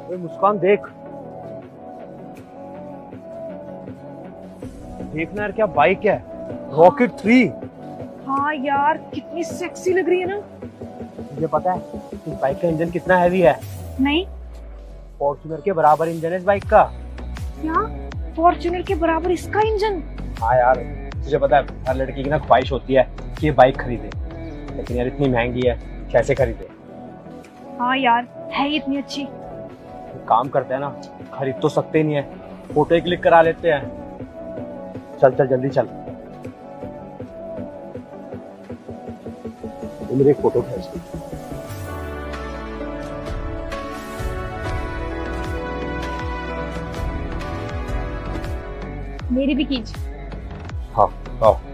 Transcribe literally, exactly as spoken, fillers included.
ओए मुस्कान देख, देखना यार क्या बाइक है, रॉकेट थ्री। हाँ यार कितनी सेक्सी लग रही है ना। मुझे पता है इस बाइक का इंजन कितना हैवी है। नहीं, फॉर्च्यूनर के बराबर इंजन है इस बाइक का। क्या फॉर्च्यूनर के बराबर इसका इंजन? हाँ यार, तुझे पता है हर लड़की की ना ख्वाहिश होती है कि ये बाइक खरीदे, लेकिन यार इतनी महंगी है, कैसे खरीदे। हाँ यार है इतनी अच्छी। एक काम करते हैं ना, खरीद तो सकते नहीं है, फोटो ही क्लिक करा लेते हैं। चल चल जल्दी चल, मेरे एक फोटो खींच दे। मेरी भी खींच। हाँ आओ।